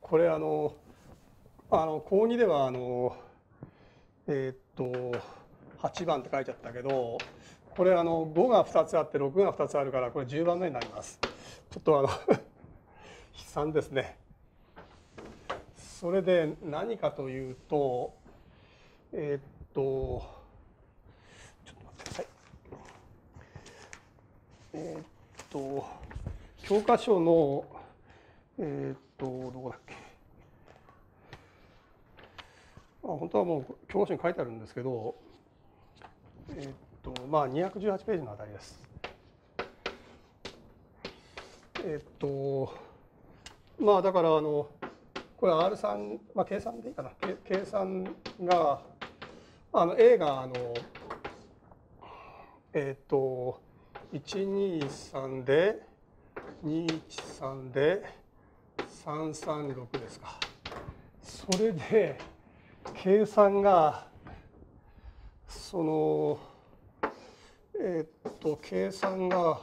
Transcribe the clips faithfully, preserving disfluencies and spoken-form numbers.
これあのあの高にではあのえーっとはちばんって書いちゃったけど、これあのごがふたつあってろくがふたつあるから、これじゅうばんめになります。ちょっとあの悲惨ですね。それで何かというと、えーっとちょっと待ってください。えーっと教科書のえーっとどこだっけ。あ、本当はもう教科書に書いてあるんですけど、えーっとまあにひゃくじゅうはちページのあたりです。えーっとまあだからあのこれ アールさん、まあ、計算でいいかな、計算があの A があのえっ、ー、といちにさんでにいちさんでさんさんろくですか。それで計算がそのえっ、ー、と計算が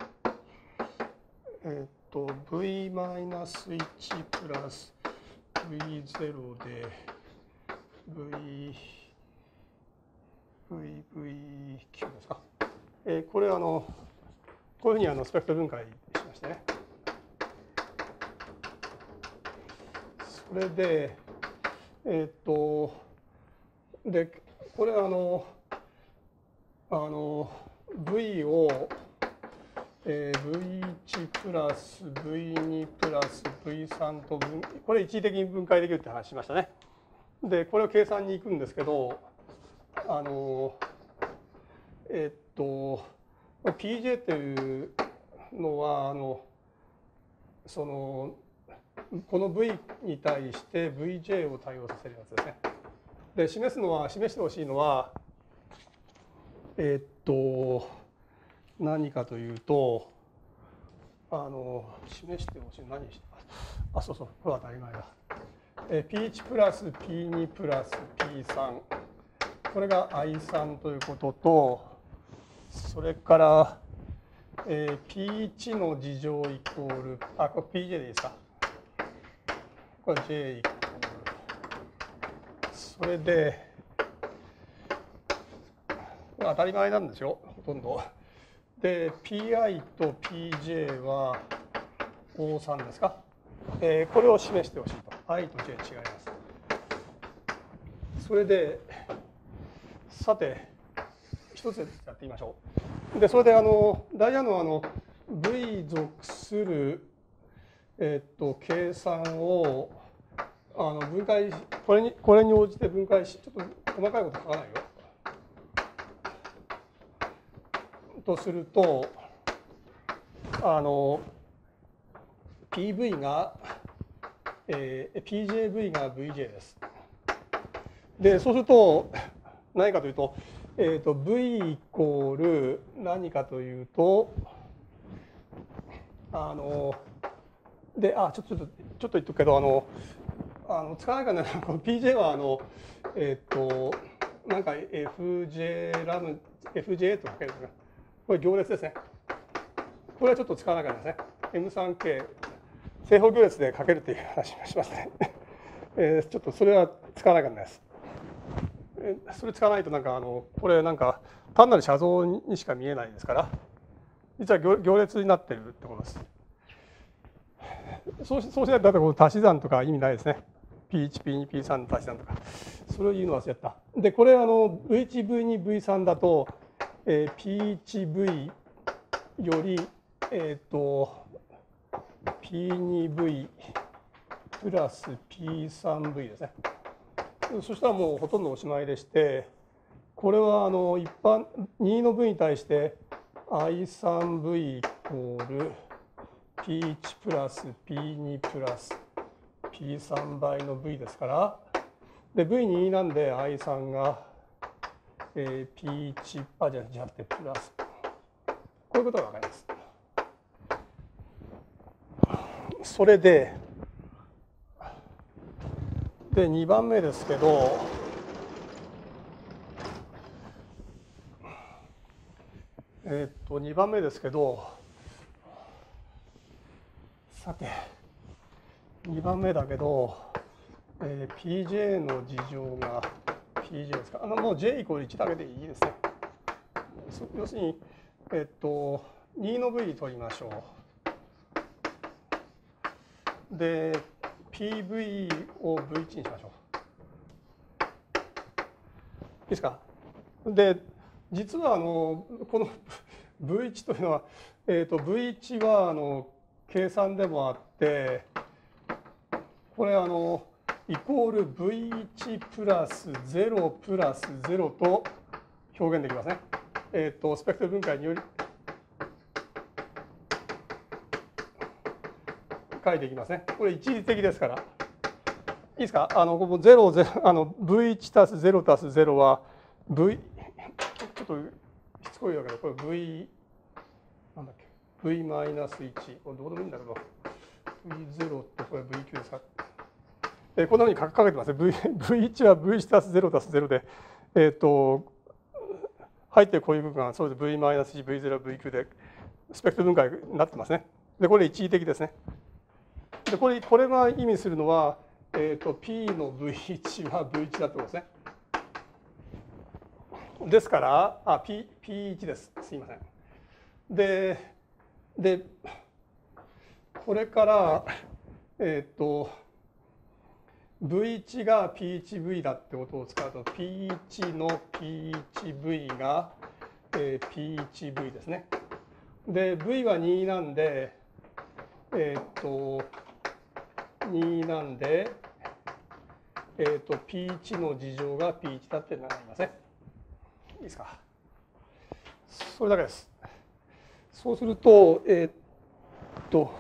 えっ、ー、と ブイマイナスいち プラス ブイゼロ で Vブイブイきゅう ですか。えー、これあのこういうふうにあのスペクトル分解しましてね。それでえっ、ー、とでこれあのあの V を、えー、ブイワン プラス ブイツー プラス ブイスリー と分これ一時的に分解できるって話しましたね。でこれを計算に行くんですけど、あのえっ、ー、と ピージェー っていうのはあのそのこの V に対して ブイジェー を対応させるやつですね。で示すのは示してほしいのはえっと何かというと、あの示してほしい何してあそうそうこれは当たり前だ。え ピーワン プラス ピーツー プラス ピースリー これが アイスリー ということと、それから、えー、ピーワン の次乗イコールあこれ ピージェー でいいですか。これ J イコールそれで当たり前なんですよほとんど。で ピーアイ と ピージェー は オースリー ですか。えー、これを示してほしいと。I と J 違います。それでさて一つずつやってみましょう。でそれであのダイヤのあの V 属するえっと計算をあの分解これにこれに応じて分解しちょっと細かいこと書かないよ。とするとあの ピーブイ が、えー、ピージェーブイ が ブイジェー です。でそうすると何かというと、えー、と V イコール何かというとあのであちょっとちょっとちょっと言っとくけどあのあの使わないかなこの ピージェー はあのえっ、ー、となんか エフジェー ラム エフジェー とかけるんですがこれ行列ですね。これはちょっと使わなきゃですね。エムスリーケー 正方行列でかけるという話をしますね。えー、ちょっとそれは使わなきゃです。それ使わないとなんかあのこれなんか単なる写像にしか見えないですから、実は行列になってるってことです。そうしそうしないとだってこの足し算とか意味ないですね。ピーワン、ピーツー、ピースリー の足し算とか。それを言うの忘れちゃった。でこれあの ブイワン、ブイツー、ブイスリー だと、えー、ピーワンブイ よりえっ、ー、と ピーツーブイ プラス ピースリーブイ ですね。そしたらもうほとんどおしまいでして、これはあの一般にの V に対して アイスリーブイ イコール ピーワン プラス ピーツー プラス ピースリー 倍の V ですから、で ブイに なんで アイスリー が、えー、ピーワン あじゃなくてプラスこういうことが分かります。それででにばんめですけど、えっとにばんめですけどさてにばんめだけど、えー、ピージェー の事情が ピージェー ですか。あのもう J イコールいちだけでいいですね。要するに、えっと、にの V 取りましょう。で、ピーブイ を ブイいち にしましょう。いいですか。で、実はあのこの ブイいち というのは、えー、と ブイいち はあの計算でもあって、これあのイコール ブイいち プラスゼロプラスゼロと表現できますね。えっ、ー、とスペクトル分解により書いていきますね。これ一時的ですから。いいですか。あのここゼロ、ゼロ、あの ブイいち 足すゼロ足すゼロは V、ちょっとしつこいだけど、これ V、なんだっけ、V マイナスいち、これどうでもいいんだけど、ブイゼロ ってこれ ブイきゅう ですか。えこんなふうに書けてますね。V、ブイいち は ブイいち 足すゼロ足すゼロで、えっ、ー、と、入っているこういう部分がそうです。ブイマイナスいち、ブイゼロ、ブイきゅう でスペクトル分解になってますね。で、これ一時的ですね。で、これ、これが意味するのは、えっ、ー、と、P の ブイいち は ブイいち だってことですね。ですから、あ、P、ピーいち です。すいません。で、で、これから、えっ、ー、と、ブイいち が ピーいちブイ だってことを使うと、ピーいち の ピーいちブイ が、えー、ピーいちブイ ですね。で、V はになんで、えっ、ー、と、になんで、えっ、ー、と、ピーいち の事情が ピーいち だってなりますね。いいですか。それだけです。そうすると、えっ、ー、と、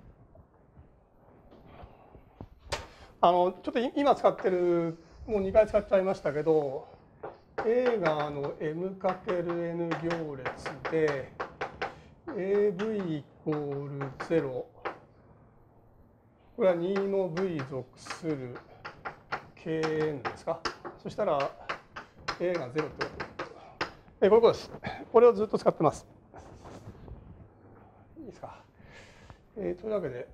あのちょっと今使ってる、もうにかい使っちゃいましたけど、A があの M かける N 行列で、エーブイ イコールゼロ、これはにの V 属する ケーエヌ ですか。そしたら A がゼロってことえこういうことです。これをずっと使ってます。いいですか。えー、というわけで、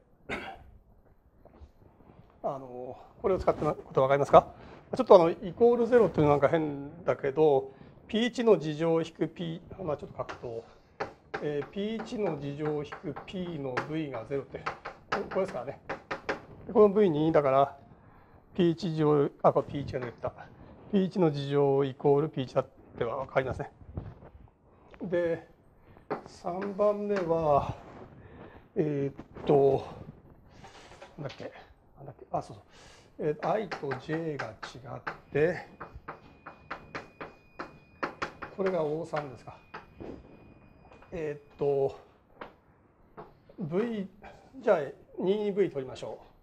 あのこれを使ってこと分かりますか。ちょっとあのイコールゼロというのなんか変だけど、ピーいち の事情引く P、まあ、ちょっと書くと、えー、ピーいち の事情引く P の V がゼロって、これですからね。この ブイに だから、ピーいち 乗、あ、これ ピーいち が出た。ピーいち の事情イコール ピーいち だっては分かりますね。で、さんばんめは、えー、っと、なんだっけ、なんだっけ、あ、そうそう。えー、I と J が違って、これが オーさん ですか。えー、っと、V、じゃあ ににブイ 取りましょう。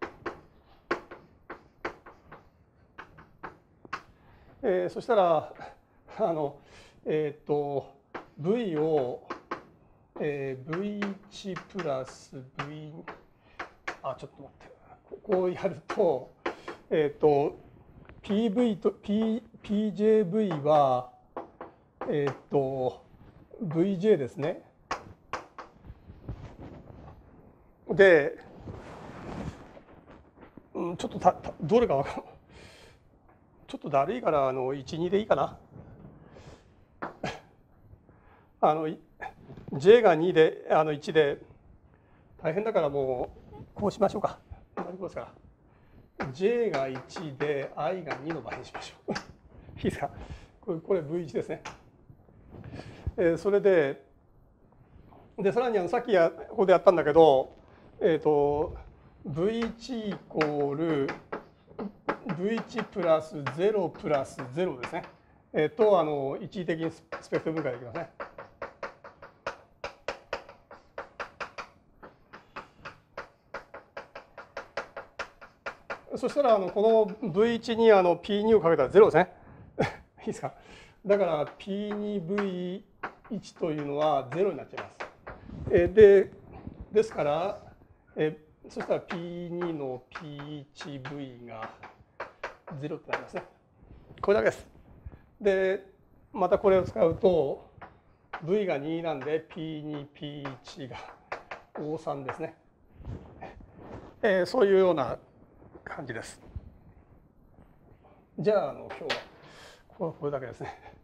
えー、そしたら、あの、えっ、ー、と、V を、えー、ブイいち プラス V、あ、ちょっと待って、こうやると、えっ、ー、と、ピーブイ と、P、ピージェーブイ は、えっ、ー、と、ブイジェー ですね。で、うん、ちょっとたたどれか分かる。ちょっとだるいからあのいち、にでいいかな。あの J がにであのいちで大変だからもうこうしましょうか。こうですから J がいちで I がにの場合にしましょう。いいですか。これ、これ ブイいち ですね。えー、それででさらにあのさっきやここでやったんだけど、えっ、ー、と ブイいち イコールブイいち プラスゼロプラスゼロですね。えー、とあの一時的にスペクトル分解できますね。そしたらあのこの ブイいち にあの ピーに をかけたらゼロですね。いいですか。だから ピーにブイいち というのはゼロになっちゃいます。えでですからえそしたら ピーに の ピーいちブイ がゼロとなりますね。これだけです。でまたこれを使うと V がになんで ピーに、ピーいち がオーさん ですね。 えー、そういうような感じです。じゃあ、あの今日はこれだけですね。